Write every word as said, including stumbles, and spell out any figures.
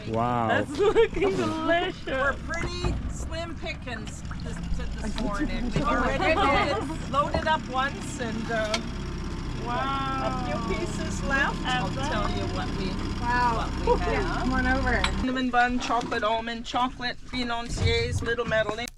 Wow. That's looking delicious. We're pretty slim pickings this, this morning. We've already loaded, loaded up once and uh, Wow. a few pieces left. I'll tell you what we, Wow. what we have. Come on over. Cinnamon bun, chocolate almond, chocolate financiers, little Madeleine.